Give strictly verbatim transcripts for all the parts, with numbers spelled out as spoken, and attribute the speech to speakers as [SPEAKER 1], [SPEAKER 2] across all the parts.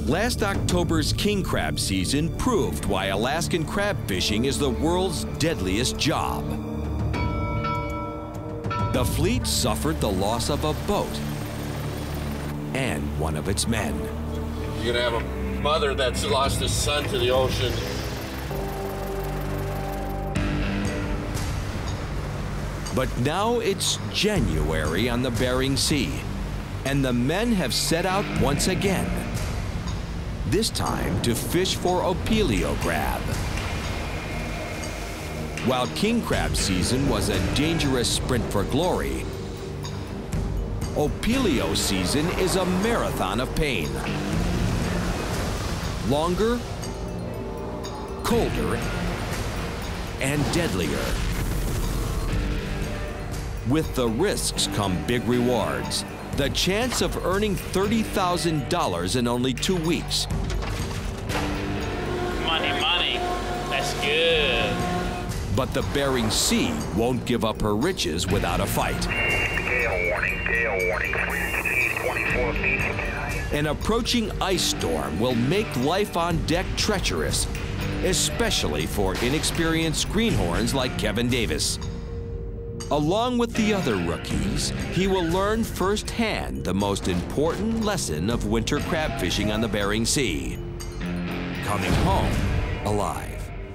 [SPEAKER 1] Last October's king crab season proved why Alaskan crab fishing is the world's deadliest job. The fleet suffered the loss of a boat and one of its men.
[SPEAKER 2] You're gonna have a mother that's lost a son to the ocean.
[SPEAKER 1] But now it's January on the Bering Sea, and the men have set out once again. This time to fish for opilio crab. While king crab season was a dangerous sprint for glory, opilio season is a marathon of pain. Longer, colder, and deadlier. With the risks come big rewards. The chance of earning thirty thousand dollars in only two weeks.
[SPEAKER 3] Money, money, that's good.
[SPEAKER 1] But the Bering Sea won't give up her riches without a fight.
[SPEAKER 4] Gale warning, gale warning, twenty-four feet.
[SPEAKER 1] An approaching ice storm will make life on deck treacherous, especially for inexperienced greenhorns like Kevin Davis. Along with the other rookies, he will learn firsthand the most important lesson of winter crab fishing on the Bering Sea: coming home alive.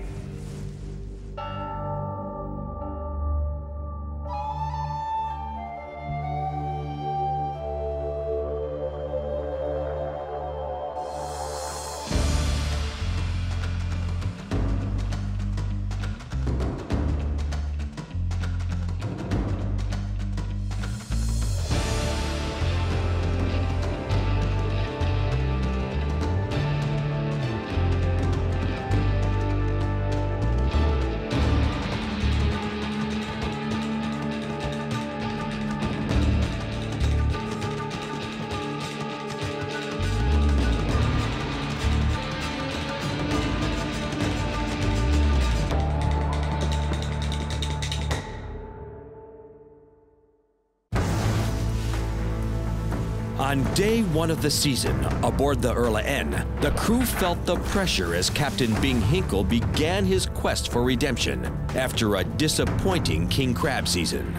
[SPEAKER 1] On day one of the season, aboard the Alaskan, the crew felt the pressure as Captain Bing Hinkle began his quest for redemption after a disappointing king crab season.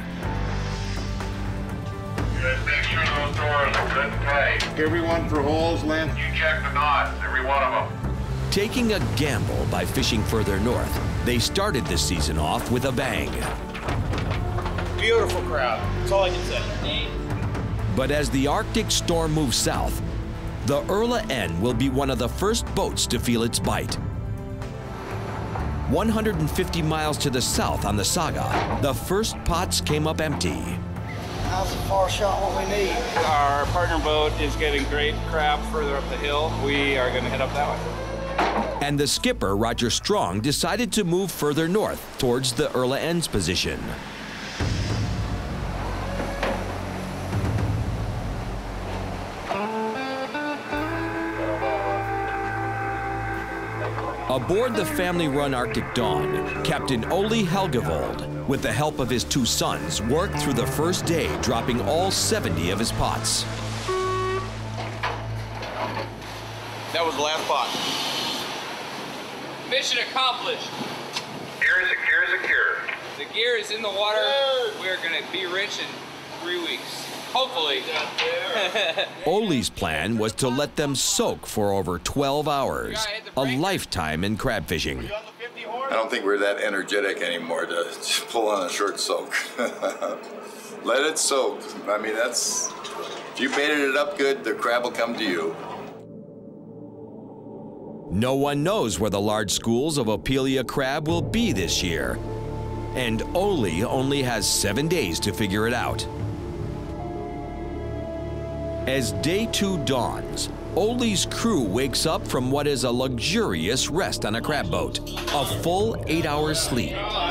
[SPEAKER 4] Just make sure those doors are good and tight.
[SPEAKER 2] Everyone for holes, Lynn.
[SPEAKER 4] You check the knots, every one of them.
[SPEAKER 1] Taking a gamble by fishing further north, they started the season off with a bang.
[SPEAKER 3] Beautiful crowd, that's all I can say.
[SPEAKER 1] But as the Arctic storm moves south, the Alaskan will be one of the first boats to feel its bite. one hundred fifty miles to the south on the Saga, the first pots came up empty.
[SPEAKER 5] How's the far shot what we need?
[SPEAKER 3] Our partner boat is getting great crab further up the hill. We are going to head up that way.
[SPEAKER 1] And the skipper, Roger Strong, decided to move further north towards the Alaskan's position. Aboard the family-run Arctic Dawn, Captain Ole Helgevold, with the help of his two sons, worked through the first day, dropping all seventy of his pots.
[SPEAKER 3] That was the last pot. Mission accomplished.
[SPEAKER 4] Gear secure, secure.
[SPEAKER 3] The gear is in the water. We're going to be rich in three weeks. Hopefully.
[SPEAKER 1] Ole's plan was to let them soak for over twelve hours, a lifetime in crab fishing.
[SPEAKER 6] I don't think we're that energetic anymore to pull on a short soak. Let it soak. I mean, that's, if you baited it up good, the crab will come to you.
[SPEAKER 1] No one knows where the large schools of opilio crab will be this year, and Ole only has seven days to figure it out. As day two dawns, Ole's crew wakes up from what is a luxurious rest on a crab boat, a full eight hours sleep.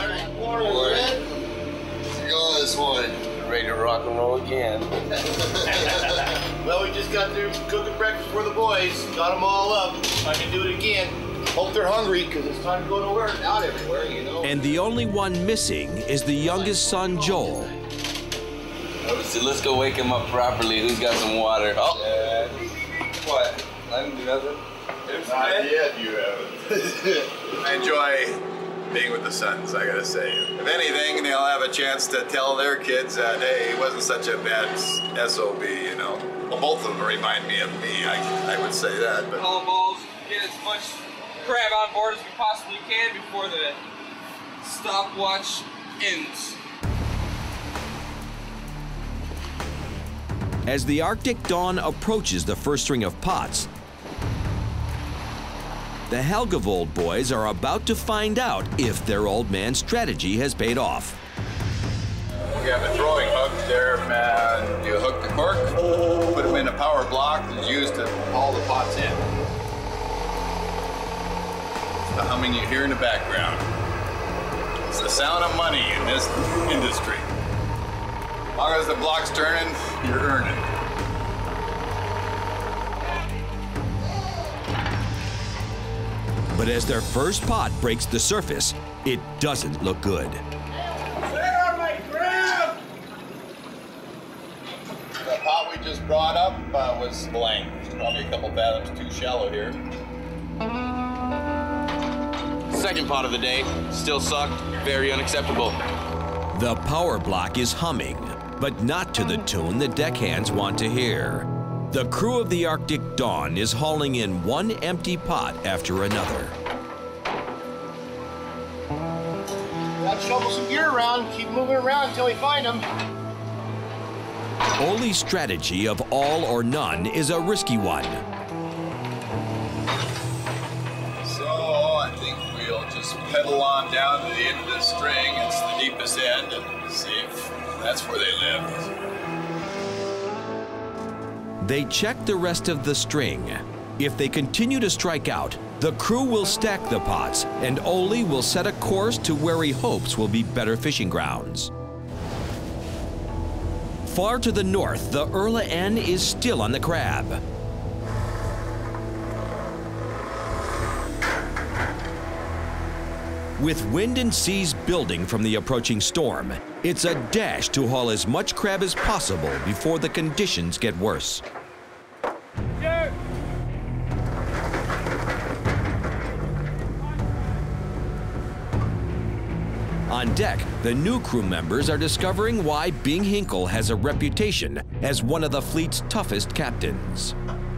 [SPEAKER 7] Go this one. Ready to rock and roll again.
[SPEAKER 8] Well, we just got through cooking breakfast for the boys. Got them all up. I can do it again. Hope they're hungry, because it's time to go to work. Out everywhere, you know.
[SPEAKER 1] And the only one missing is the youngest son, Joel.
[SPEAKER 7] So let's go wake him up properly. Who's got some water? Oh!
[SPEAKER 8] Uh, what?
[SPEAKER 7] I didn't do nothing.
[SPEAKER 6] Not yet, you haven't. I enjoy being with the sons, I gotta say. If anything, they'll have a chance to tell their kids that, hey, he wasn't such a bad S O B, you know. Well, both of them remind me of me, I, I would say that. But
[SPEAKER 3] all balls, get as much crab on board as we possibly can before the stopwatch ends.
[SPEAKER 1] As the Arctic dawn approaches the first string of pots, the Helgevold boys are about to find out if their old man's strategy has paid off.
[SPEAKER 6] we have a throwing hook there, and you hook the cork, put them in a power block that's used to haul the pots in. It's the humming you hear in the background. It's the sound of money in this industry. As long as the block's turning, you're earning.
[SPEAKER 1] But as their first pot breaks the surface, it doesn't look good.
[SPEAKER 8] Where are my crab?
[SPEAKER 6] The pot we just brought up uh, was blank. It's probably a couple fathoms too shallow here.
[SPEAKER 2] Second pot of the day, still sucked, very unacceptable.
[SPEAKER 1] The power block is humming, but not to the tune the deckhands want to hear. The crew of the Arctic Dawn is hauling in one empty pot after another.
[SPEAKER 8] Gotta shovel some gear around, keep moving around until we find them.
[SPEAKER 1] Ole's strategy of all or none is a risky one.
[SPEAKER 6] So I think we'll just pedal on down to the end of this string. It's the deepest end, and see if that's where they live.
[SPEAKER 1] They check the rest of the string. If they continue to strike out, the crew will stack the pots, and Ole will set a course to where he hopes will be better fishing grounds. Far to the north, the Erla N is still on the crab. With wind and seas building from the approaching storm, it's a dash to haul as much crab as possible before the conditions get worse. On deck, the new crew members are discovering why Bing Hinkle has a reputation as one of the fleet's toughest captains.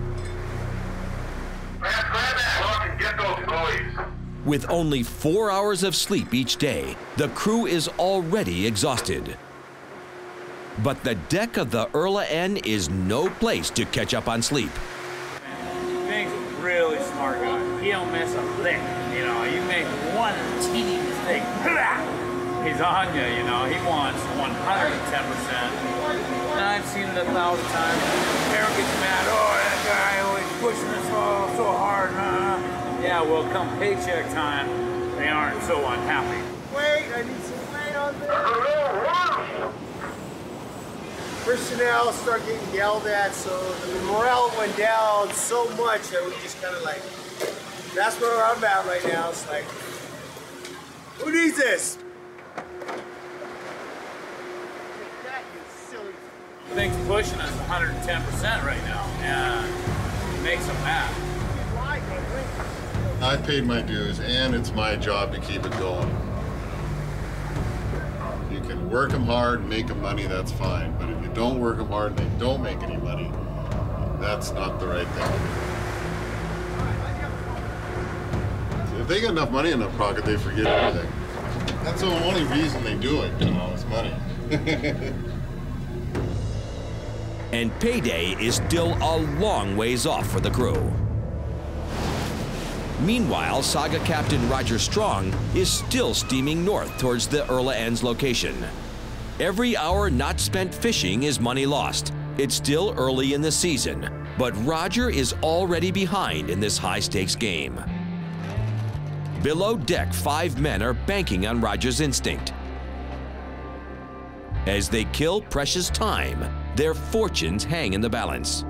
[SPEAKER 4] Grab, grab that hook and get those boys.
[SPEAKER 1] With only four hours of sleep each day, the crew is already exhausted. But the deck of the Erla N is no place to catch up on sleep.
[SPEAKER 3] Bing's a really smart guy. He don't miss a lick. You know, you make one teeny mistake, he's on you, you know. He wants one hundred ten percent. And I've seen it a thousand times. Everyone gets mad, oh, that guy always pushing us all so hard. Huh? Yeah, well, come paycheck time, they aren't so unhappy.
[SPEAKER 8] Wait, I need some weight on this. Personnel start getting yelled at, so the morale went down so much that we just kind of like, that's where I'm at right now. It's like, who needs this?
[SPEAKER 3] Bing's pushing us one hundred ten percent right now, and it makes them mad.
[SPEAKER 9] I paid my dues, and it's my job to keep it going. You can work them hard, make them money, that's fine. But if you don't work them hard and they don't make any money, that's not the right thing to do. If they got enough money in their pocket, they forget everything. That's the only reason they do it, you know, is money.
[SPEAKER 1] And payday is still a long ways off for the crew. Meanwhile, Saga Captain Roger Strong is still steaming north towards the Erla N's location. Every hour not spent fishing is money lost. It's still early in the season, but Roger is already behind in this high-stakes game. Below deck, five men are banking on Roger's instinct. As they kill precious time, their fortunes hang in the balance.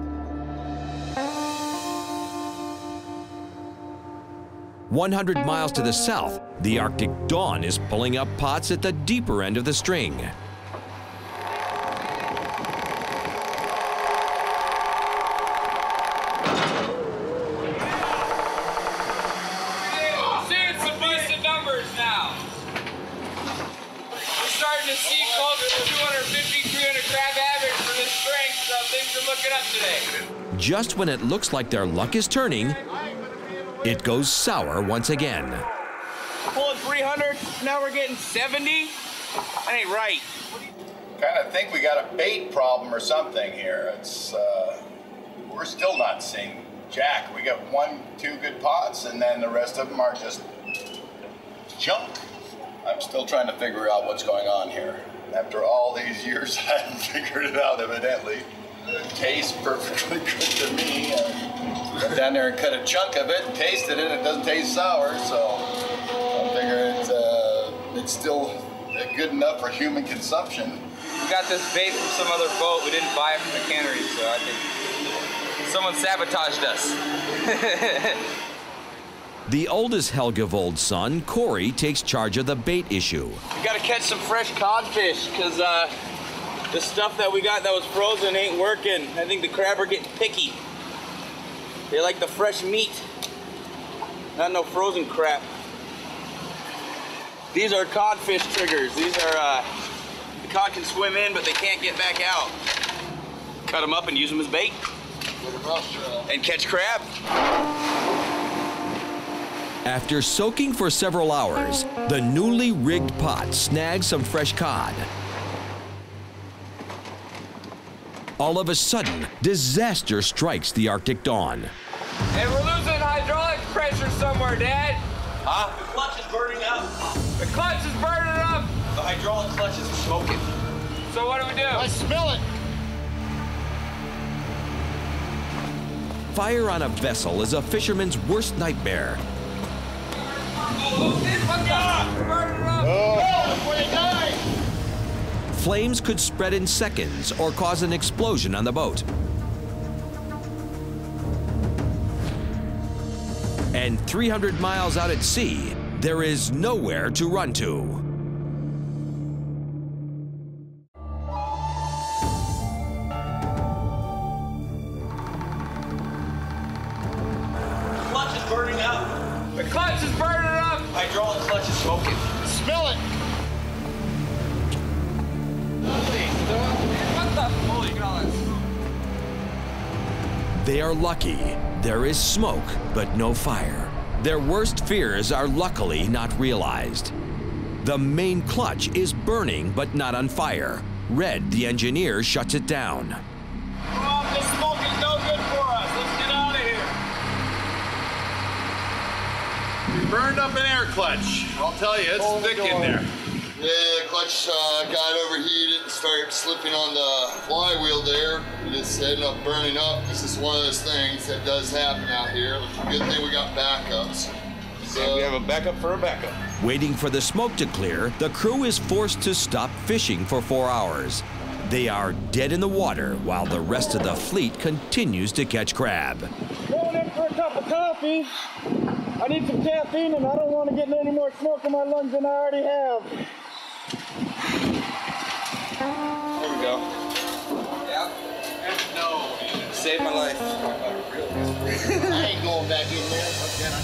[SPEAKER 1] one hundred miles to the south, the Arctic Dawn is pulling up pots at the deeper end of the string.
[SPEAKER 2] Good looking up today.
[SPEAKER 1] Just when it looks like their luck is turning, it goes sour once again.
[SPEAKER 2] Pulling three hundred, now we're getting seventy. That ain't right.
[SPEAKER 6] Kind of think we got a bait problem or something here. It's, uh, we're still not seeing jack. We got one, two good pots, and then the rest of them are just junk. I'm still trying to figure out what's going on here. After all these years, I haven't figured it out, evidently. It tastes perfectly good to me. I went down there and cut a chunk of it and tasted it. It doesn't taste sour, so I figure it's, uh, it's still good enough for human consumption.
[SPEAKER 2] We got this bait from some other boat. We didn't buy it from the cannery, so I think someone sabotaged us.
[SPEAKER 1] The oldest Helgevold son, Corey, takes charge of the bait issue.
[SPEAKER 2] We gotta catch some fresh codfish, because uh, the stuff that we got that was frozen ain't working. I think the crab are getting picky. They like the fresh meat, not no frozen crap. These are codfish triggers. These are, uh, the cod can swim in, but they can't get back out. Cut them up and use them as bait. And catch crab.
[SPEAKER 1] After soaking for several hours, the newly rigged pot snags some fresh cod. All of a sudden, disaster strikes the Arctic dawn.
[SPEAKER 2] And we're losing hydraulic pressure somewhere, Dad. Huh? The clutch is burning up. The clutch is burning up. The hydraulic clutch is smoking. So what do we do?
[SPEAKER 8] I smell it.
[SPEAKER 1] Fire on a vessel is a fisherman's worst nightmare. Flames could spread in seconds or cause an explosion on the boat. And three hundred miles out at sea, there is nowhere to run to.
[SPEAKER 2] The clutch is burning up. The clutch is burning up. Hydraulic clutch is smoking.
[SPEAKER 8] Smell it.
[SPEAKER 2] What the holy God?
[SPEAKER 1] They are lucky. There is smoke, but no fire. Their worst fears are luckily not realized. The main clutch is burning, but not on fire. Red, the engineer, shuts it down.
[SPEAKER 2] Oh, this smoke is no good for us. Let's get out of here.
[SPEAKER 6] We burned up an air clutch. I'll tell you, it's thick in there.
[SPEAKER 7] Yeah, the clutch uh, got overheated and started slipping on the flywheel there. It just ended up burning up. This is one of those things that does happen out here. It's a good thing we got backups. So
[SPEAKER 2] we have a backup for a backup.
[SPEAKER 1] Waiting for the smoke to clear, the crew is forced to stop fishing for four hours. They are dead in the water while the rest of the fleet continues to catch crab.
[SPEAKER 8] Going in for a cup of coffee. I need some caffeine and I don't want to get any more smoke in my lungs than I already have.
[SPEAKER 2] There we go. Yeah. No. Saved my life.
[SPEAKER 7] I ain't going back in there.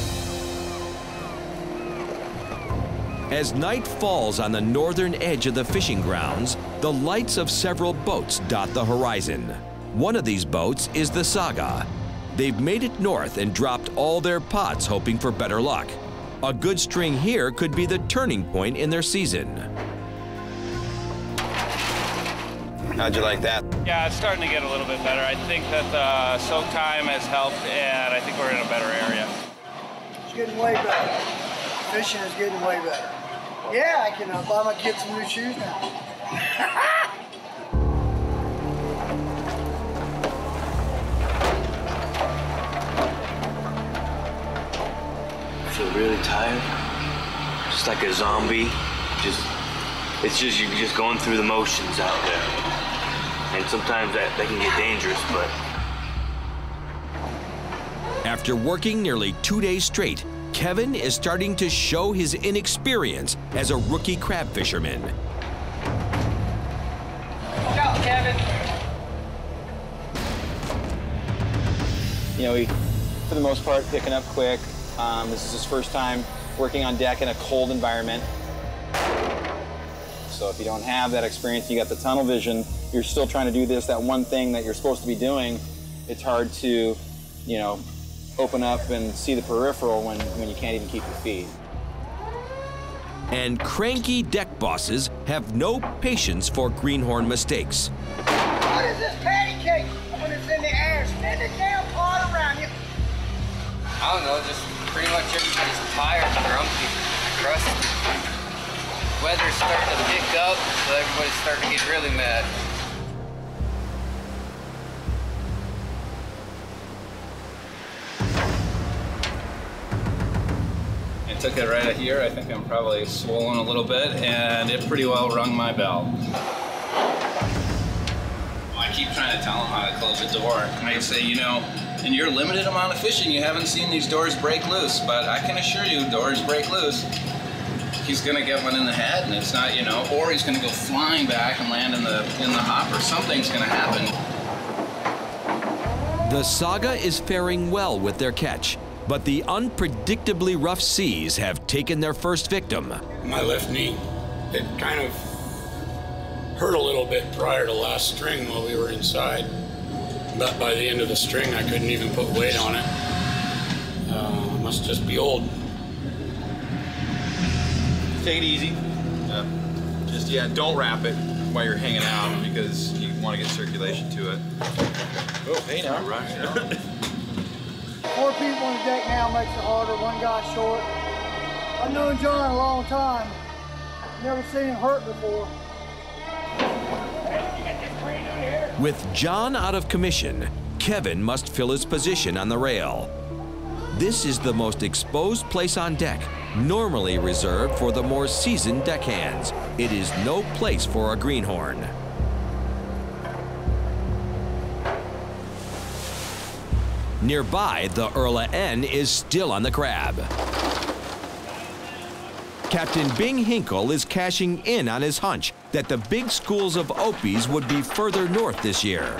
[SPEAKER 1] As night falls on the northern edge of the fishing grounds, the lights of several boats dot the horizon. One of these boats is the Saga. They've made it north and dropped all their pots hoping for better luck. A good string here could be the turning point in their season.
[SPEAKER 2] How'd you like that?
[SPEAKER 3] Yeah, it's starting to get a little bit better. I think that the soak time has helped, and I think we're in a better area.
[SPEAKER 5] It's getting way better. Fishing is getting way better. Yeah, I can uh, buy my kids some new shoes now.
[SPEAKER 10] I feel really tired, just like a zombie. Just, it's just you're just going through the motions out there. And sometimes that, that can get dangerous, but...
[SPEAKER 1] After working nearly two days straight, Kevin is starting to show his inexperience as a rookie crab fisherman.
[SPEAKER 2] Go, Kevin.
[SPEAKER 11] You know, he, for the most part, picking up quick. Um, this is his first time working on deck in a cold environment. So if you don't have that experience, you got the tunnel vision, you're still trying to do this, that one thing that you're supposed to be doing, it's hard to, you know, open up and see the peripheral when, when you can't even keep your feet.
[SPEAKER 1] And cranky deck bosses have no patience for greenhorn mistakes.
[SPEAKER 5] What is this patty cake when it's in the air? Spin the damn pot around you.
[SPEAKER 12] I don't know, just pretty much everybody's tired, grumpy, crusty. Weather's starting to pick up, so everybody's starting to get really mad.
[SPEAKER 13] I took it right at here. I think I'm probably swollen a little bit, and it pretty well rung my bell. I keep trying to tell him how to close a door. I say, you know, in your limited amount of fishing, you haven't seen these doors break loose, but I can assure you, doors break loose. He's gonna get one in the head, and it's not, you know, or he's gonna go flying back and land in the in the hopper. Something's gonna happen.
[SPEAKER 1] The Saga is faring well with their catch, but the unpredictably rough seas have taken their first victim.
[SPEAKER 14] My left knee, it kind of hurt a little bit prior to last string while we were inside. But by the end of the string, I couldn't even put weight on it. Uh, must just be old.
[SPEAKER 15] Take it easy. Uh, just, yeah, don't wrap it while you're hanging out because you want to get circulation to it. Oh, hey now. Right, you know.
[SPEAKER 5] Four people on the deck now makes it harder. One guy short. I've known John a long time. Never seen him hurt before.
[SPEAKER 1] With John out of commission, Kevin must fill his position on the rail. This is the most exposed place on deck, normally reserved for the more seasoned deckhands. It is no place for a greenhorn. Nearby, the Erla N is still on the crab. Captain Bing Hinkle is cashing in on his hunch that the big schools of Opies would be further north this year.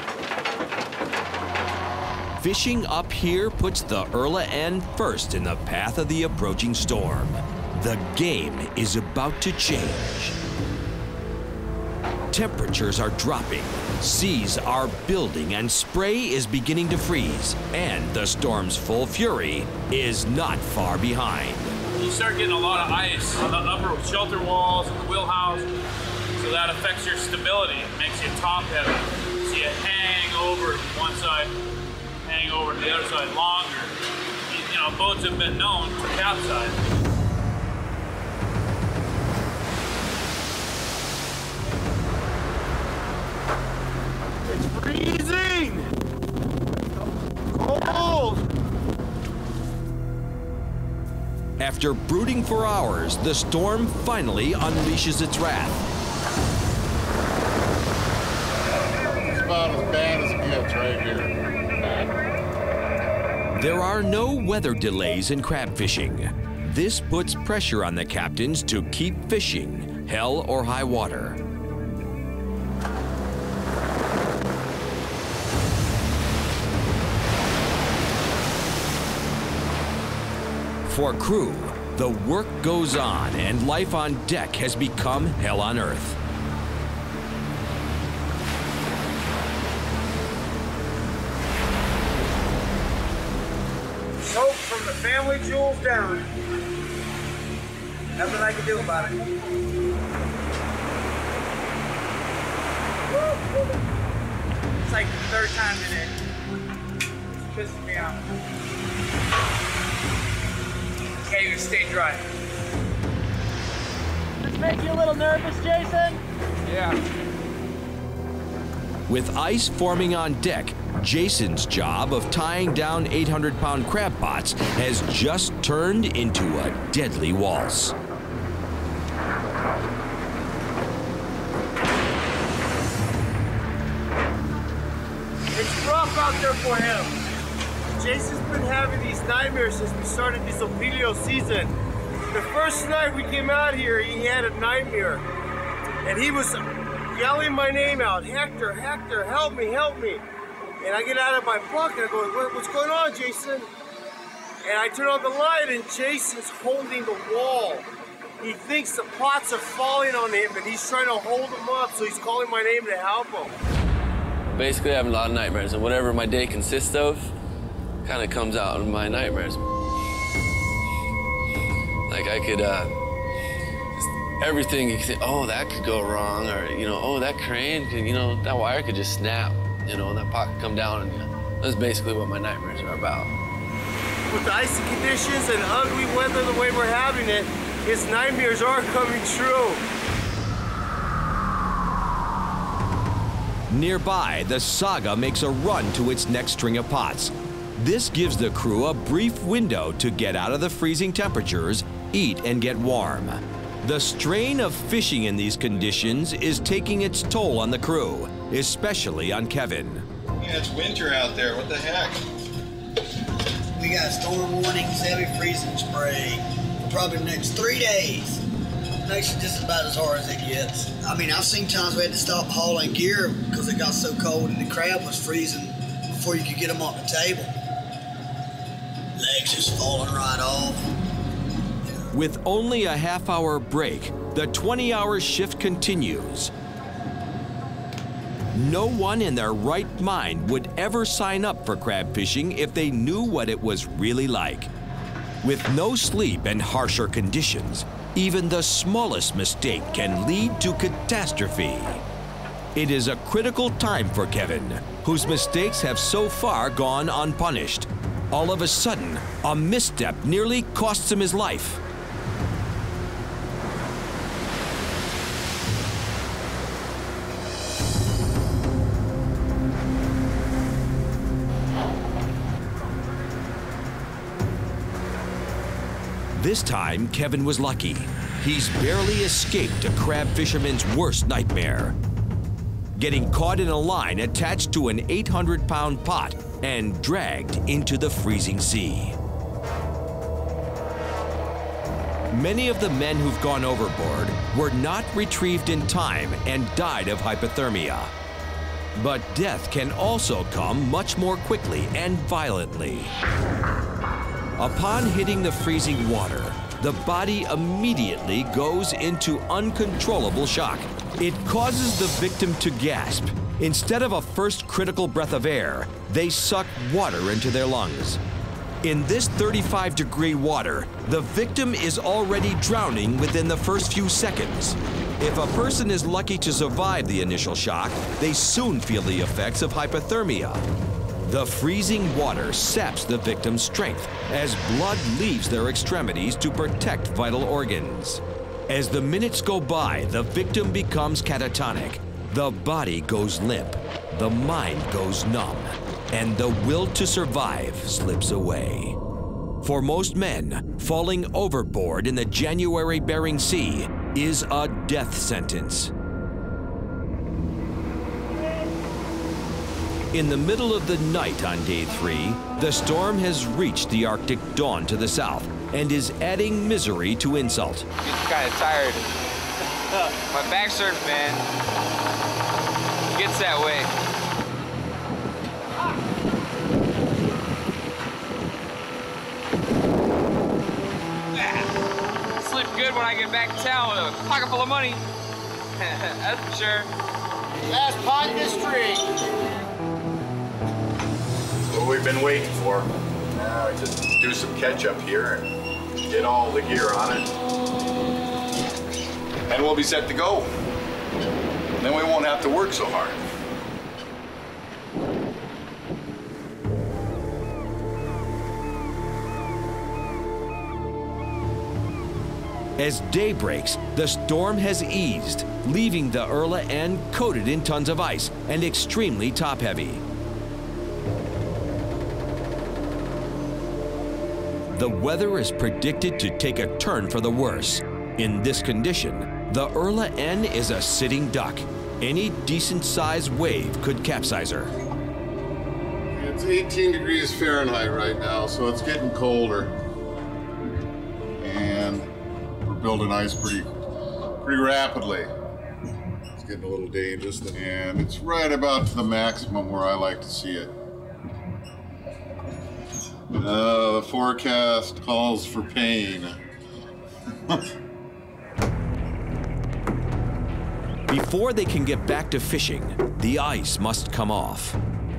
[SPEAKER 1] Fishing up here puts the Erla N first in the path of the approaching storm. The game is about to change. Temperatures are dropping, seas are building, and spray is beginning to freeze. And the storm's full fury is not far behind.
[SPEAKER 3] You start getting a lot of ice on the upper shelter walls and the wheelhouse, so that affects your stability. It makes you top heavy. So you hang over to one side, hang over to the other side longer. You know, boats have been known to capsize.
[SPEAKER 8] It's freezing! Cold!
[SPEAKER 1] After brooding for hours, the storm finally unleashes its wrath.
[SPEAKER 9] It's about as bad as it gets right here.
[SPEAKER 1] There are no weather delays in crab fishing. This puts pressure on the captains to keep fishing, hell or high water. For crew, the work goes on and life on deck has become hell on earth.
[SPEAKER 8] Nope, from the family jewels down. Nothing I can do about it. It's like the third time today. It's pissing me off. Okay, you stay dry.
[SPEAKER 16] This make you a little nervous, Jason?
[SPEAKER 8] Yeah.
[SPEAKER 1] With ice forming on deck, Jason's job of tying down eight hundred pound crab pots has just turned into a deadly waltz.
[SPEAKER 8] It's rough out there for him. Jason's been having these nightmares since we started this Opilio season. The first night we came out here, he had a nightmare. And he was yelling my name out, Hector, Hector, help me, help me. And I get out of my bunk and I go, what, what's going on, Jason? And I turn on the light and Jason's holding the wall. he thinks the pots are falling on him and he's trying to hold them up, so he's calling my name to help him.
[SPEAKER 17] Basically, I have a lot of nightmares, and whatever my day consists of kind of comes out in my nightmares. Like I could, uh, everything you could say, oh, that could go wrong, or, you know, oh, that crane could, you know, that wire could just snap, you know, and that pot could come down, and you know, that's basically what my nightmares are about.
[SPEAKER 8] With the icy conditions and ugly weather the way we're having it, his nightmares are coming true.
[SPEAKER 1] Nearby, the Saga makes a run to its next string of pots. This gives the crew a brief window to get out of the freezing temperatures, eat, and get warm. The strain of fishing in these conditions is taking its toll on the crew, especially on Kevin.
[SPEAKER 6] Yeah, it's winter out there. What the heck?
[SPEAKER 18] We got storm warnings, heavy freezing spray for probably the next three days. Makes it just about as hard as it gets. I mean, I've seen times we had to stop hauling gear because it got so cold and the crab was freezing before you could get them on the table. Legs just falling right off.
[SPEAKER 1] With only a half-hour break, the twenty-hour shift continues. No one in their right mind would ever sign up for crab fishing if they knew what it was really like. With no sleep and harsher conditions, even the smallest mistake can lead to catastrophe. It is a critical time for Kevin, whose mistakes have so far gone unpunished. All of a sudden, a misstep nearly costs him his life. This time, Kevin was lucky. He's barely escaped a crab fisherman's worst nightmare: getting caught in a line attached to an eight hundred pound pot and dragged into the freezing sea. Many of the men who've gone overboard were not retrieved in time and died of hypothermia. But death can also come much more quickly and violently. Upon hitting the freezing water, the body immediately goes into uncontrollable shock. It causes the victim to gasp. Instead of a first critical breath of air, they suck water into their lungs. In this thirty-five degree water, the victim is already drowning within the first few seconds. If a person is lucky to survive the initial shock, they soon feel the effects of hypothermia. The freezing water saps the victim's strength as blood leaves their extremities to protect vital organs. As the minutes go by, the victim becomes catatonic. The body goes limp, the mind goes numb, and the will to survive slips away. For most men, falling overboard in the January Bering Sea is a death sentence. In the middle of the night on day three, the storm has reached the Arctic dawn to the south and is adding misery to insult.
[SPEAKER 12] I'm kind of tired. My back's hurt, man. It gets that way. Ah, sleep good when I get back to town with a pocket full of money. That's for sure.
[SPEAKER 8] Last pot in the string.
[SPEAKER 6] What we've been waiting for. Now just do some catch up here and get all the gear on it. And we'll be set to go. Then we won't have to work so hard.
[SPEAKER 1] As day breaks, the storm has eased, leaving the Erla N coated in tons of ice and extremely top-heavy. The weather is predicted to take a turn for the worse. In this condition, the Erla N is a sitting duck. Any decent-sized wave could capsize her.
[SPEAKER 9] It's eighteen degrees Fahrenheit right now, so it's getting colder. And we're building ice pretty, pretty rapidly. It's getting a little dangerous, and it's right about to the maximum where I like to see it. Uh, the forecast calls for pain.
[SPEAKER 1] Before they can get back to fishing, the ice must come off.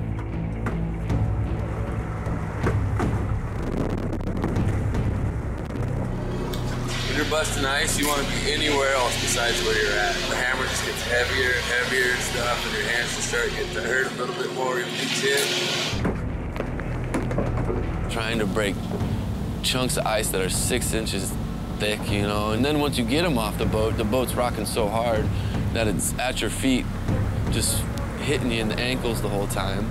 [SPEAKER 17] When you're busting ice, you want to be anywhere else besides where you're at. The hammer just gets heavier and heavier and stuff, and your hands just start getting to hurt a little bit more in the chin. Trying to break chunks of ice that are six inches thick, you know, and then once you get them off the boat, the boat's rocking so hard that it's at your feet, just hitting you in the ankles the whole time.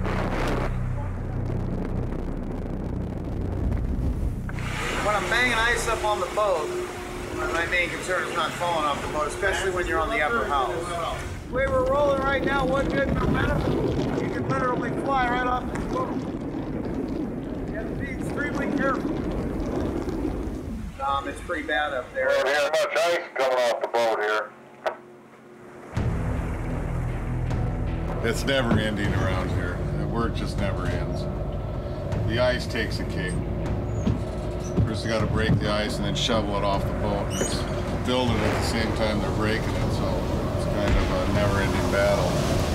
[SPEAKER 8] When I'm banging ice up on the boat, my main concern is not falling off the boat, especially when you're on the upper house. The way we're rolling right now, one good momentum, you can literally fly right off the boat. You have to be extremely careful. Um, it's pretty bad up there.
[SPEAKER 9] Well, here's much ice coming off the boat here. It's never ending around here. The work just never ends. The ice takes a cake. First, you got to break the ice and then shovel it off the boat. And it's building at the same time they're breaking it, so it's kind of a never-ending battle.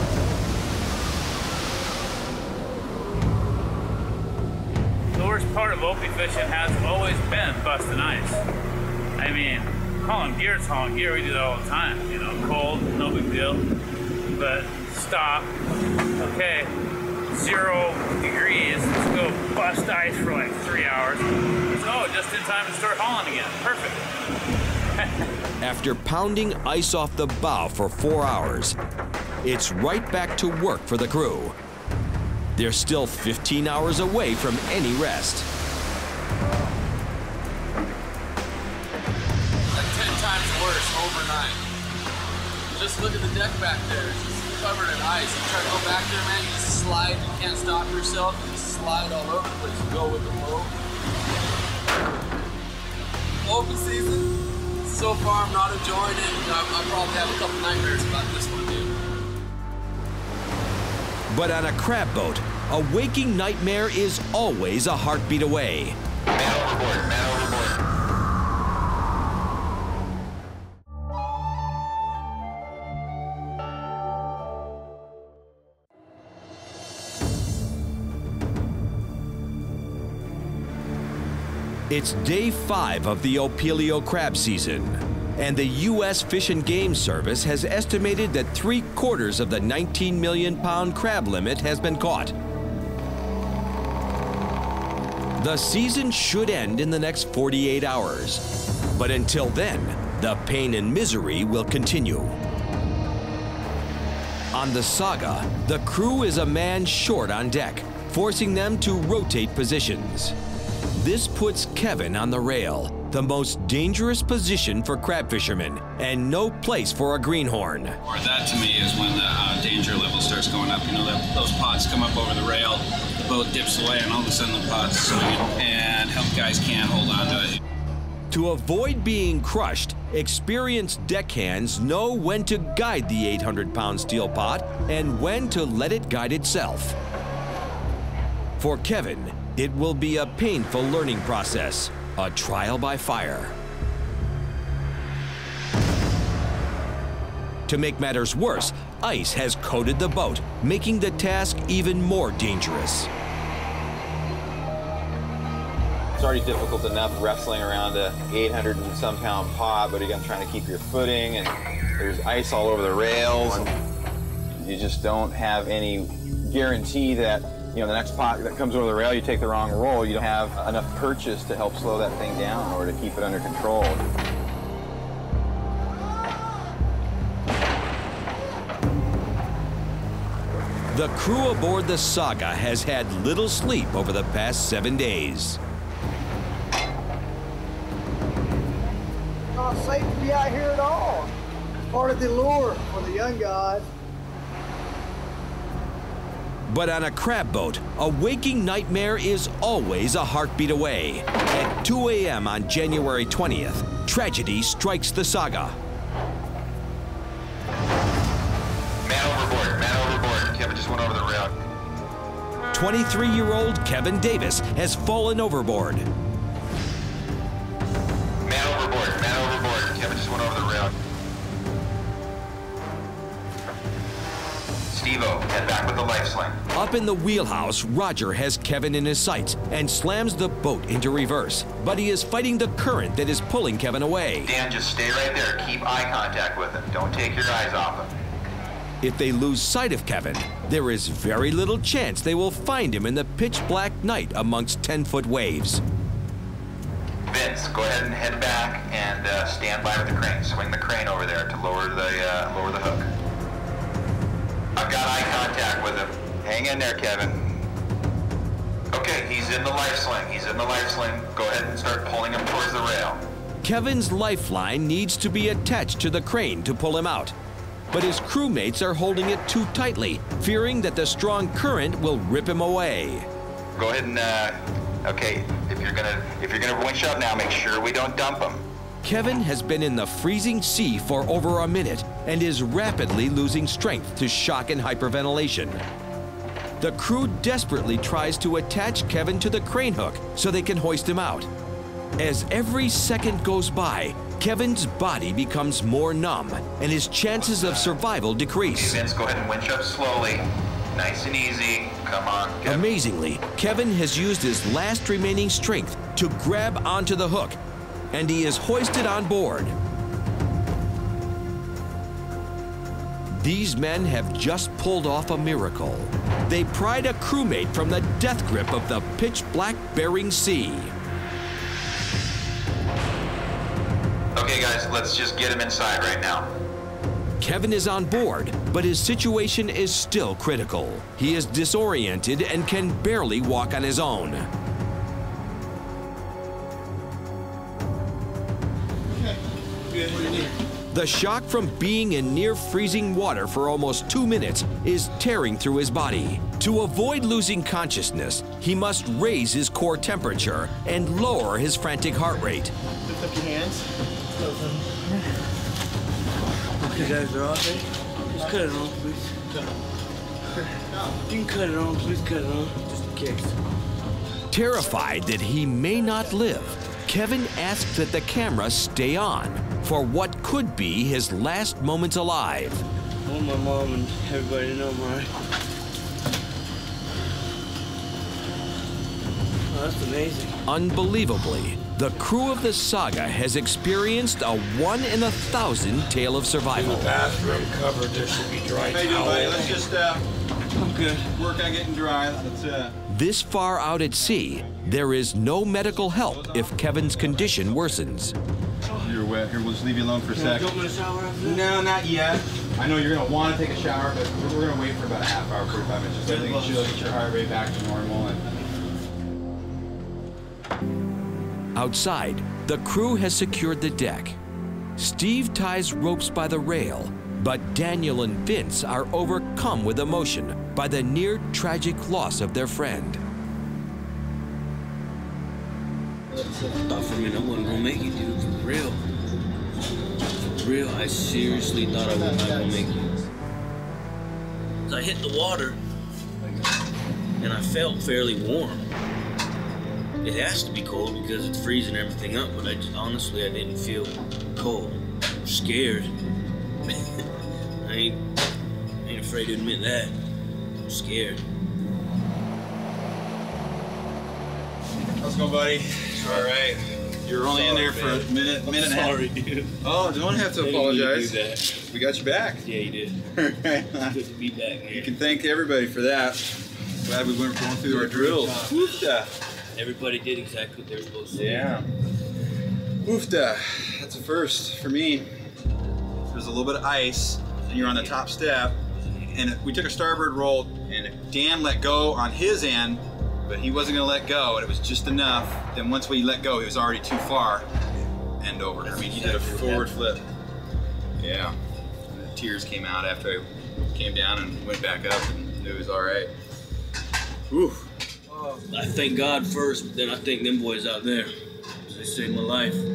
[SPEAKER 3] The worst part of opie fishing has always been busting ice. I mean, hauling gear is hauling gear. We do that all the time. You know, cold, no big deal. But stop. Okay, zero degrees. Let's go bust ice for like three hours. Oh, just in time to start hauling again. Perfect.
[SPEAKER 1] After pounding ice off the bow for four hours, it's right back to work for the crew. They're still fifteen hours away from any rest.
[SPEAKER 17] Like ten times worse overnight. Just look at the deck back there. It's just covered in ice. You try to go back there, man, you just slide. You can't stop yourself. You just slide all over the place. You go with the flow. Open season, so far I'm not enjoying it. I, I probably have a couple nightmares about this one, dude.
[SPEAKER 1] But on a crab boat, a waking nightmare is always a heartbeat away.
[SPEAKER 4] Man overboard, man overboard.
[SPEAKER 1] It's day five of the Opilio crab season, and the U S Fish and Game Service has estimated that three quarters of the nineteen million pound crab limit has been caught. The season should end in the next forty-eight hours, but until then, the pain and misery will continue. On the Saga, the crew is a man short on deck, forcing them to rotate positions. This puts Kevin on the rail, the most dangerous position for crab fishermen, and no place for a greenhorn.
[SPEAKER 13] Or that to me is when the uh, danger level starts going up. You know, that, those pots come up over the rail, the boat dips away, and all of a sudden the pot's swinging, and help guys can't hold on to it.
[SPEAKER 1] To avoid being crushed, experienced deckhands know when to guide the eight hundred pound steel pot and when to let it guide itself. For Kevin, it will be a painful learning process, a trial by fire. To make matters worse, ice has coated the boat, making the task even more dangerous.
[SPEAKER 11] It's already difficult enough wrestling around a eight hundred and some pound pot, but again, trying to keep your footing, and there's ice all over the rails, and you just don't have any guarantee that, you know, the next pot that comes over the rail, you take the wrong roll, you don't have enough purchase to help slow that thing down or to keep it under control.
[SPEAKER 1] The crew aboard the Saga has had little sleep over the past seven days.
[SPEAKER 5] Not safe to be out here at all. It's part of the lure for the young guys.
[SPEAKER 1] But on a crab boat, a waking nightmare is always a heartbeat away. At two A M on January twentieth, tragedy strikes the Saga.
[SPEAKER 4] Man overboard, man overboard. Kevin just went over the rail.
[SPEAKER 1] twenty-three-year-old Kevin Davis has fallen overboard.
[SPEAKER 4] Man overboard, man overboard. Kevin just went over the rail.
[SPEAKER 19] Steve-O, head back with the life sling.
[SPEAKER 1] Up in the wheelhouse, Roger has Kevin in his sights and slams the boat into reverse. But he is fighting the current that is pulling Kevin away.
[SPEAKER 19] Dan, just stay right there. Keep eye contact with him. Don't take your eyes off him.
[SPEAKER 1] If they lose sight of Kevin, there is very little chance they will find him in the pitch black night amongst ten-foot waves.
[SPEAKER 19] Vince, go ahead and head back and uh, stand by with the crane. Swing the crane over there to lower the uh, lower the hook. I've got eye contact with him. Hang in there, Kevin. Okay, he's in the life sling. He's in the life sling. Go ahead and start pulling him towards the rail.
[SPEAKER 1] Kevin's lifeline needs to be attached to the crane to pull him out. But his crewmates are holding it too tightly, fearing that the strong current will rip him away.
[SPEAKER 19] Go ahead and, uh, okay, if you're gonna if you're gonna winch up now, make sure we don't dump him.
[SPEAKER 1] Kevin has been in the freezing sea for over a minute and is rapidly losing strength to shock and hyperventilation. The crew desperately tries to attach Kevin to the crane hook so they can hoist him out. As every second goes by, Kevin's body becomes more numb and his chances of survival decrease.
[SPEAKER 19] Vince, go ahead and winch up slowly. Nice and easy. Come on, Kevin.
[SPEAKER 1] Amazingly, Kevin has used his last remaining strength to grab onto the hook, and he is hoisted on board. These men have just pulled off a miracle. They pried a crewmate from the death grip of the pitch-black Bering Sea.
[SPEAKER 19] Okay, guys, let's just get him inside right now.
[SPEAKER 1] Kevin is on board, but his situation is still critical. He is disoriented and can barely walk on his own. The shock from being in near freezing water for almost two minutes is tearing through his body. To avoid losing consciousness, he must raise his core temperature and lower his frantic heart rate.
[SPEAKER 8] Lift up your hands.
[SPEAKER 20] You guys are off, eh? Just cut it on, please. You can cut it on, please cut it on, just in case.
[SPEAKER 1] Terrified that he may not live, Kevin asks that the camera stay on for what could be his last moments alive.
[SPEAKER 20] I want my mom and everybody to know I'm all right. Oh, that's amazing.
[SPEAKER 1] Unbelievably, the crew of the Saga has experienced a one in a thousand tale of survival.
[SPEAKER 14] In the bathroom cupboard, there should be dry
[SPEAKER 15] How you doing, buddy? Let's just uh,
[SPEAKER 20] I'm good.
[SPEAKER 15] work on getting dry. That's uh.
[SPEAKER 1] This far out at sea, there is no medical help if Kevin's condition worsens.
[SPEAKER 15] You're wet. Here, we'll just leave you alone for a
[SPEAKER 20] Can I
[SPEAKER 15] sec.
[SPEAKER 20] go in the shower after that?
[SPEAKER 15] No, not yet. I know you're gonna want to take a shower, but we're, we're gonna wait for about a half hour, forty-five minutes. Just everything chill, get your heart rate back to normal. And...
[SPEAKER 1] Outside, the crew has secured the deck. Steve ties ropes by the rail, but Daniel and Vince are overcome with emotion by the near tragic loss of their friend.
[SPEAKER 20] I thought for a minute I wasn't gonna make it, dude. For real. For real, I seriously thought I was not gonna make it. Cause I hit the water and I felt fairly warm. It has to be cold because it's freezing everything up, but I just honestly I didn't feel cold. I'm scared. I ain't, I ain't afraid to admit that. I'm scared.
[SPEAKER 15] How's it going, buddy? It's all right. You were only
[SPEAKER 20] Sorry,
[SPEAKER 15] in there for
[SPEAKER 20] man.
[SPEAKER 15] a minute,
[SPEAKER 20] I'm
[SPEAKER 15] minute and a half.
[SPEAKER 20] sorry, dude.
[SPEAKER 15] Oh, don't have to
[SPEAKER 20] Didn't
[SPEAKER 15] apologize.
[SPEAKER 20] need to do that.
[SPEAKER 15] We got you back.
[SPEAKER 20] Yeah, you did. Good to be back, man.
[SPEAKER 15] You can thank everybody for that. Glad we weren't going through our drills. Woofda.
[SPEAKER 20] Everybody did exactly what they were supposed to do.
[SPEAKER 15] Yeah. Woofda. That's a first for me. There's a little bit of ice, and you're on the top step, and we took a starboard roll, and Dan let go on his end, but he wasn't going to let go, and it was just enough. Then once we let go, he was already too far, end over. I mean, he did a forward flip. Yeah. And the tears came out after I came down and went back up, and it was all right. Whew.
[SPEAKER 20] I thank God first, but then I thank them boys out there. They saved my life.
[SPEAKER 18] You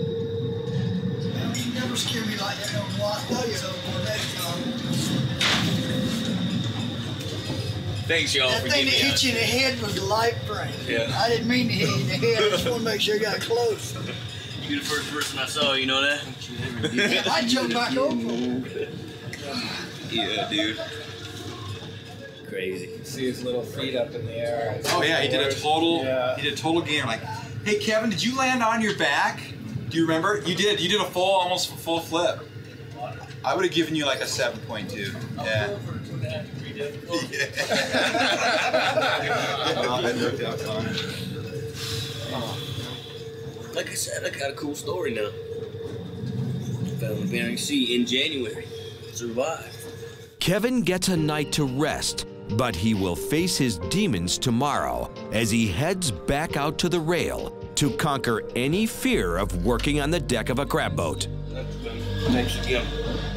[SPEAKER 18] never scare me like that no more. I'll tell you so for next time.
[SPEAKER 20] Thanks, y'all,
[SPEAKER 18] That
[SPEAKER 20] for
[SPEAKER 18] thing
[SPEAKER 20] giving
[SPEAKER 18] that
[SPEAKER 20] me
[SPEAKER 18] hit you in the head was the life frame.
[SPEAKER 20] Yeah.
[SPEAKER 18] I didn't mean to hit you in the head. I just want to make sure I got close.
[SPEAKER 20] You're the first person I saw, you know that?
[SPEAKER 18] I jumped back over.
[SPEAKER 15] Yeah, dude.
[SPEAKER 20] Crazy.
[SPEAKER 13] See his little feet up in the air.
[SPEAKER 15] Oh yeah, he did a total.
[SPEAKER 13] Yeah.
[SPEAKER 15] He did a total game. Like, hey Kevin, did you land on your back? Do you remember? You did. You did a full, almost full flip. I would have given you like a seven point two. Yeah.
[SPEAKER 20] Like I said, I got a cool story now. Found the Bering Sea in January. Survived.
[SPEAKER 1] Kevin gets a night to rest, but he will face his demons tomorrow as he heads back out to the rail to conquer any fear of working on the deck of a crab boat.
[SPEAKER 20] Thanks again.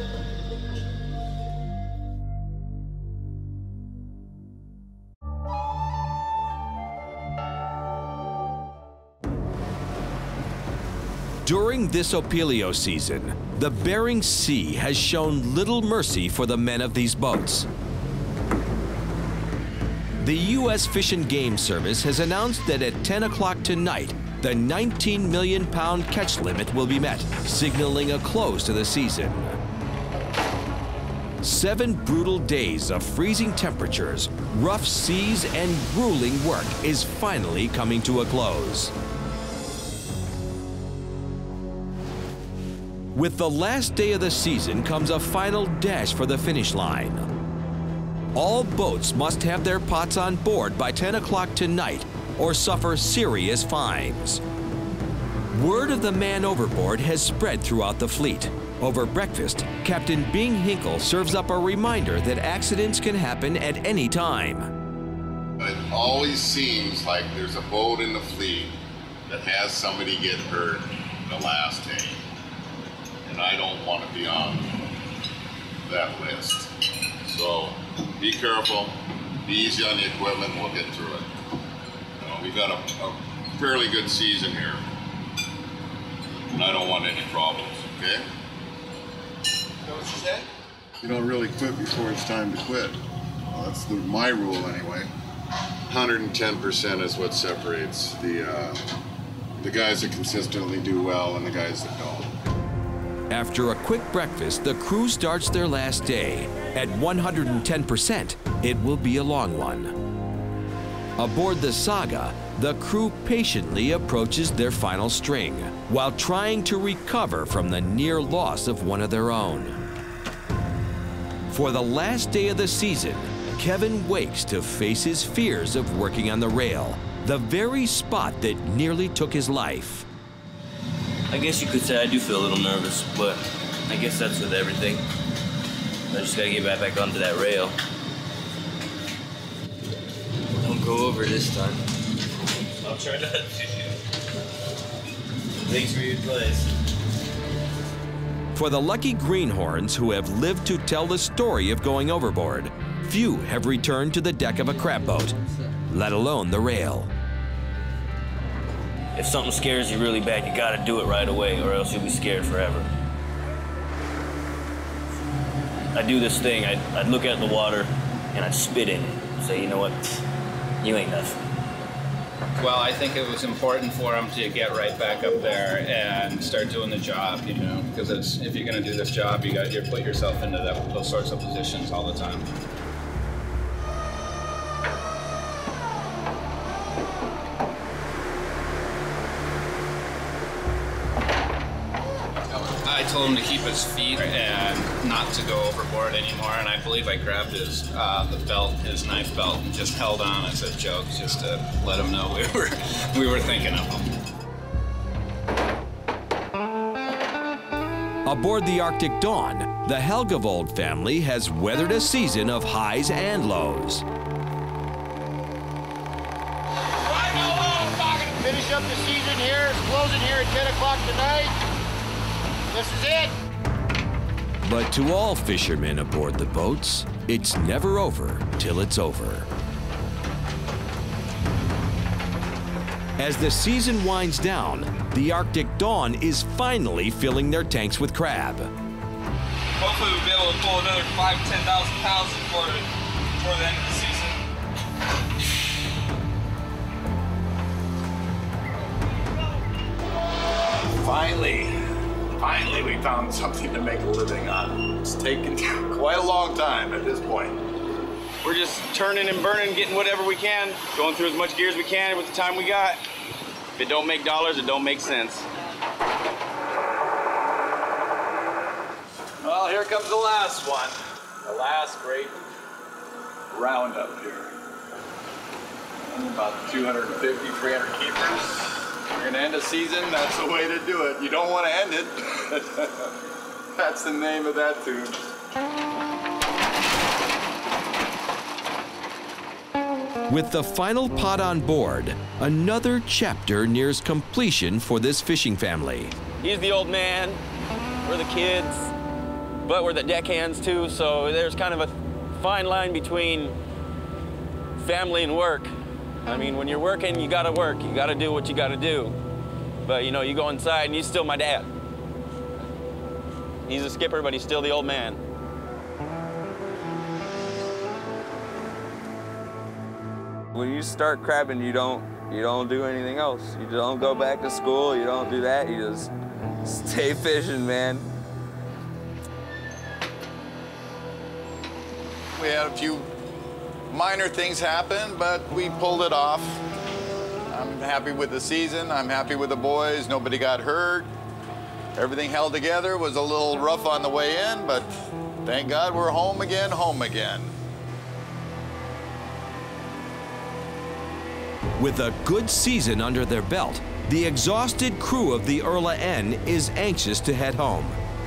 [SPEAKER 1] During this Opilio season, the Bering Sea has shown little mercy for the men of these boats. The U S Fish and Game Service has announced that at ten o'clock tonight, the nineteen million pound catch limit will be met, signaling a close to the season. Seven brutal days of freezing temperatures, rough seas, and grueling work is finally coming to a close. With the last day of the season comes a final dash for the finish line. All boats must have their pots on board by ten o'clock tonight or suffer serious fines. Word of the man overboard has spread throughout the fleet. Over breakfast, Captain Bing Hinkle serves up a reminder that accidents can happen at any time.
[SPEAKER 9] It always seems like there's a boat in the fleet that has somebody get hurt the last day. And I don't want to be on that list. So be careful, be easy on the equipment, we'll get through it. You know, we've got a, a fairly good season here. And I don't want any problems, okay?
[SPEAKER 2] Know what she said?
[SPEAKER 9] You don't really quit before it's time to quit. Well, that's the, my rule anyway. one hundred ten percent is what separates the, uh, the guys that consistently do well and the guys that don't.
[SPEAKER 1] After a quick breakfast, the crew starts their last day. At one hundred ten percent, it will be a long one. Aboard the Saga, the crew patiently approaches their final string while trying to recover from the near loss of one of their own. For the last day of the season, Kevin wakes to face his fears of working on the rail, the very spot that nearly took his life.
[SPEAKER 20] I guess you could say I do feel a little nervous, but I guess that's with everything. I just gotta get back, back onto that rail. Don't go over this time. I'll try not to. Thanks for your advice.
[SPEAKER 1] For the lucky greenhorns who have lived to tell the story of going overboard, few have returned to the deck of a crab boat, let alone the rail.
[SPEAKER 20] If something scares you really bad, you gotta do it right away, or else you'll be scared forever. I'd do this thing, I'd, I'd look at the water, and I'd spit in it. Say, you know what, you ain't nothing.
[SPEAKER 13] Well, I think it was important for him to get right back up there and start doing the job, you know, because it's, if you're gonna do this job, you got to put yourself into that, those sorts of positions all the time. I told him to keep his feet and not to go overboard anymore, and I believe I grabbed his uh, the belt, his knife belt, and just held on as a joke, just to let him know we were we were thinking of him.
[SPEAKER 1] Aboard the Arctic Dawn, the Helgevold family has weathered a season of highs and lows.
[SPEAKER 8] Finish up the season here. It's closing here at ten o'clock tonight. This is it.
[SPEAKER 1] But to all fishermen aboard the boats, it's never over till it's over. As the season winds down, the Arctic Dawn is finally filling their tanks with crab.
[SPEAKER 21] Hopefully we'll be able to pull another five, ten thousand pounds before, before the end of the season.
[SPEAKER 6] Finally, finally we found something to make a living on. It's taken quite a long time at this point.
[SPEAKER 2] we're just turning and burning, getting whatever we can, going through as much gear as we can with the time we got. If it don't make dollars, it don't make sense.
[SPEAKER 7] Well, here comes the last one. The last great roundup here. About two hundred fifty, three hundred keepers. We're gonna end a season. That's the way to do it. You don't want to end it. That's the name of that tune.
[SPEAKER 1] With the final pot on board, another chapter nears completion for this fishing family.
[SPEAKER 22] He's the old man, we're the kids, but we're the deckhands too, so there's kind of a fine line between family and work. I mean, when you're working, you gotta work, you gotta do what you gotta do. But you know, you go inside and he's still my dad. He's a skipper, but he's still the old man.
[SPEAKER 23] When you start crabbing, you don't you don't do anything else. You don't go back to school. You don't do that. You just stay fishing, man.
[SPEAKER 6] We had a few minor things happen, but we pulled it off. I'm happy with the season. I'm happy with the boys. Nobody got hurt. Everything held together. Was a little rough on the way in, but thank God we're home again, home again.
[SPEAKER 1] With a good season under their belt, the exhausted crew of the Erla N is anxious to head home.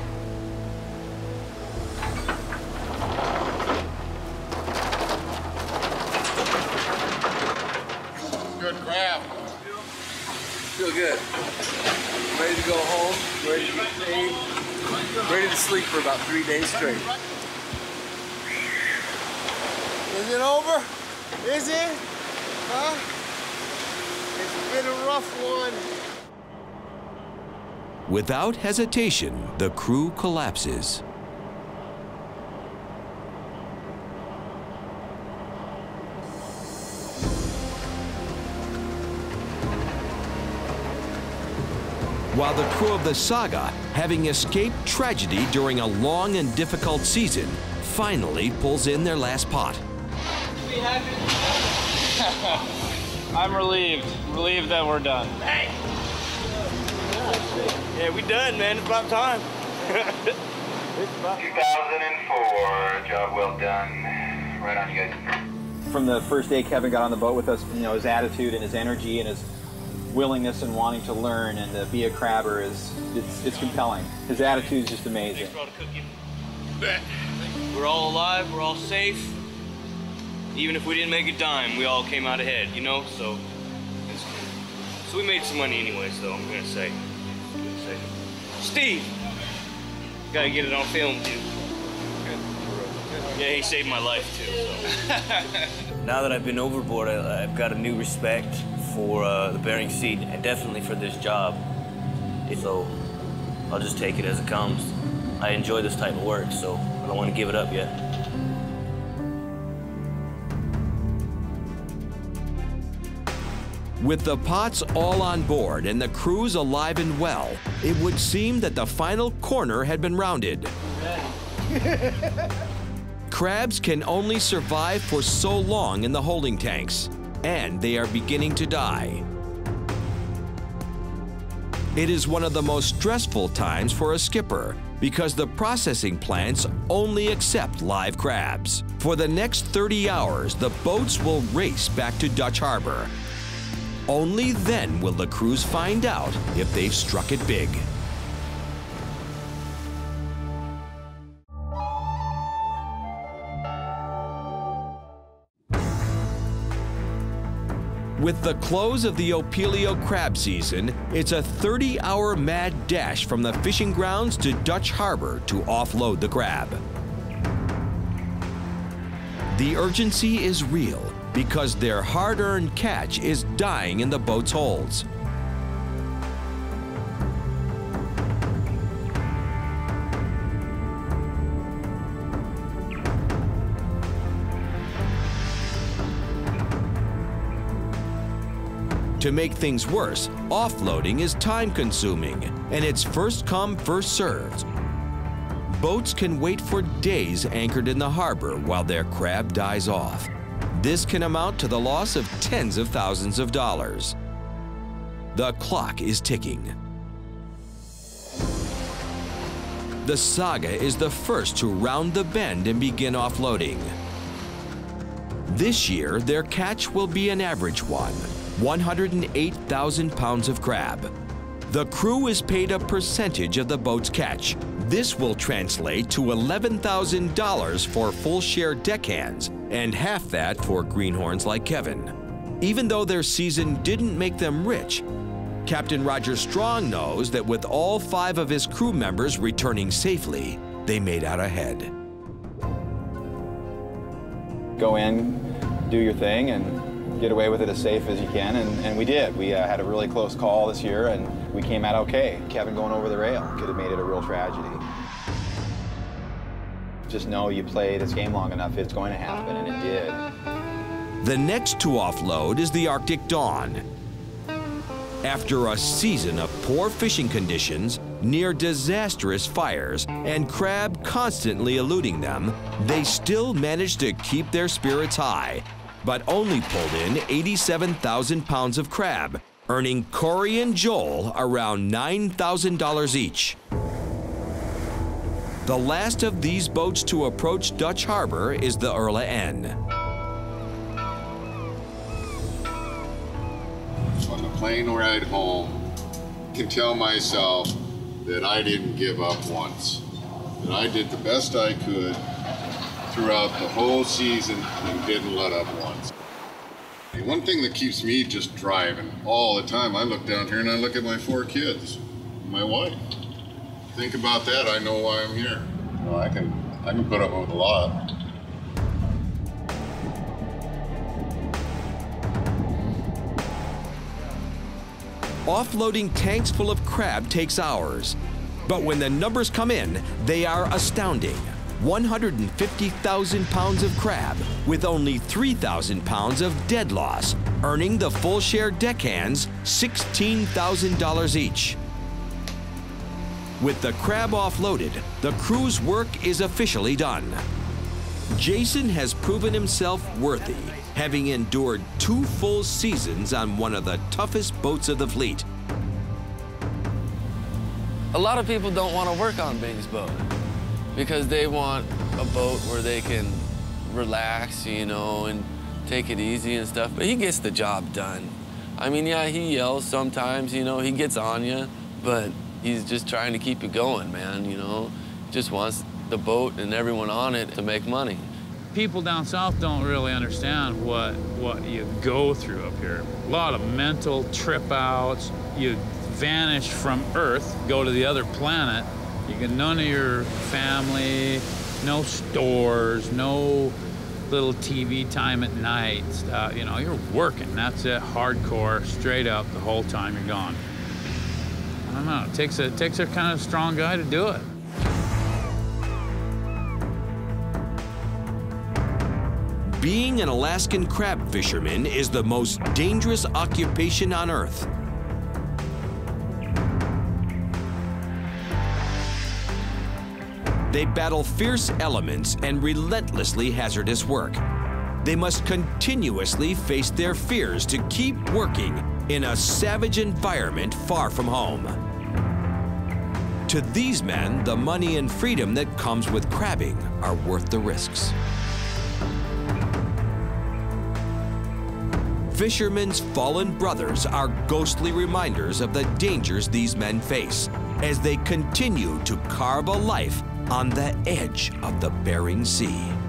[SPEAKER 7] Good crab.
[SPEAKER 24] Feel good. Ready to go home, ready to get paid, ready to sleep for about three days straight.
[SPEAKER 8] Is it over? Is it? Huh? It's been a rough one.
[SPEAKER 1] Without hesitation, the crew collapses. While the crew of the Saga, having escaped tragedy during a long and difficult season, finally pulls in their last pot.
[SPEAKER 3] I'm relieved. Relieved that we're done.
[SPEAKER 2] Hey! Yeah, we done, man. It's about time.
[SPEAKER 19] two thousand four, job well done. Right on, you guys.
[SPEAKER 11] From the first day Kevin got on the boat with us, you know, his attitude and his energy and his willingness and wanting to learn and to be a crabber is, it's, it's compelling. His attitude is just amazing.
[SPEAKER 2] We're all alive, we're all safe. Even if we didn't make a dime, we all came out ahead, you know? So, so we made some money anyways, though, I'm gonna say. I'm gonna say. Steve! Gotta get it on film, dude. Yeah, he saved my life, too, so.
[SPEAKER 10] Now that I've been overboard, I, I've got a new respect for uh, the Bering Sea, and definitely for this job. So I'll just take it as it comes. I enjoy this type of work, so I don't want to give it up yet.
[SPEAKER 1] With the pots all on board and the crews alive and well, it would seem that the final corner had been rounded. Crabs can only survive for so long in the holding tanks, and they are beginning to die. It is one of the most stressful times for a skipper because the processing plants only accept live crabs. For the next thirty hours, the boats will race back to Dutch Harbor. Only then will the crews find out if they've struck it big. With the close of the Opelio crab season, it's a thirty hour mad dash from the fishing grounds to Dutch Harbor to offload the crab. The urgency is real because their hard-earned catch is dying in the boat's holds. To make things worse, offloading is time-consuming, and it's first come, first served. boats can wait for days anchored in the harbor while their crab dies off. This can amount to the loss of tens of thousands of dollars. The clock is ticking. The Saga is the first to round the bend and begin offloading. This year, their catch will be an average one, one hundred eight thousand pounds of crab. The crew is paid a percentage of the boat's catch. This will translate to eleven thousand dollars for full share deckhands and half that for greenhorns like Kevin. Even though their season didn't make them rich, Captain Roger Strong knows that with all five of his crew members returning safely, they made out ahead.
[SPEAKER 11] Go in, do your thing, and get away with it as safe as you can, and, and we did. We uh, had a really close call this year, and we came out okay. Kevin going over the rail could have made it a real tragedy. Just know you play this game long enough, it's going to happen, and it did.
[SPEAKER 1] The next to offload is the Arctic Dawn. After a season of poor fishing conditions, near disastrous fires, and crab constantly eluding them, they still managed to keep their spirits high, but only pulled in eighty-seven thousand pounds of crab, earning Corey and Joel around nine thousand dollars each. The last of these boats to approach Dutch Harbor is the Erla N.
[SPEAKER 9] On the plane ride home, I can tell myself that I didn't give up once, that I did the best I could throughout the whole season and didn't let up once. And one thing that keeps me just driving all the time, I look down here and I look at my four kids, my wife. Think about that, I know why I'm here. You know, I can, I can put up with a lot.
[SPEAKER 1] Offloading tanks full of crab takes hours, but when the numbers come in, they are astounding. one hundred fifty thousand pounds of crab with only three thousand pounds of dead loss, earning the full share deckhands sixteen thousand dollars each. With the crab offloaded, the crew's work is officially done. Jason has proven himself worthy, having endured two full seasons on one of the toughest boats of the fleet.
[SPEAKER 5] A lot of people don't want to work on Bing's boat because they want a boat where they can relax, you know, and take it easy and stuff, but he gets the job done. I mean, yeah, he yells sometimes, you know, he gets on you, but he's just trying to keep you going, man, you know. Just wants the boat and everyone on it to make money.
[SPEAKER 3] People down south don't really understand what what you go through up here. A lot of mental trip outs. You vanish from Earth, go to the other planet. You get none of your family, no stores, no little T V time at night. Uh, you know, you're working. That's it, hardcore, straight up the whole time you're gone. I don't know. It takes a it takes a kind of strong guy to do it.
[SPEAKER 1] Being an Alaskan crab fisherman is the most dangerous occupation on Earth. They battle fierce elements and relentlessly hazardous work. They must continuously face their fears to keep working in a savage environment far from home. To these men, the money and freedom that comes with crabbing are worth the risks. Fishermen's fallen brothers are ghostly reminders of the dangers these men face as they continue to carve a life on the edge of the Bering Sea.